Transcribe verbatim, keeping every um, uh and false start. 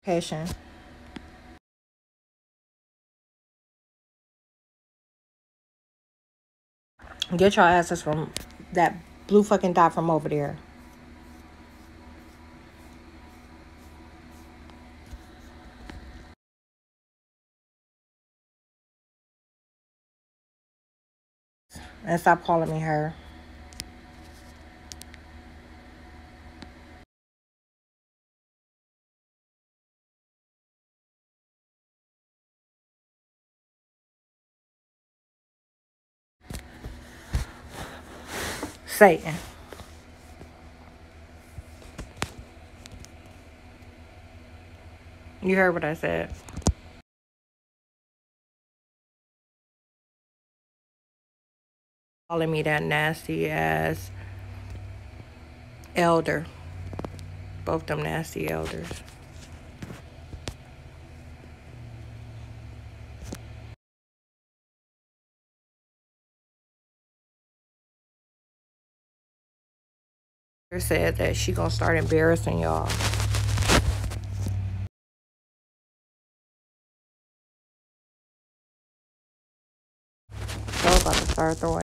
Passion. Get your asses from that blue fucking dot from over there. And stop calling me her. Satan. You heard what I said. Calling me that nasty ass elder. Both them nasty elders. Said that she gonna start embarrassing y'all. So about to start throwing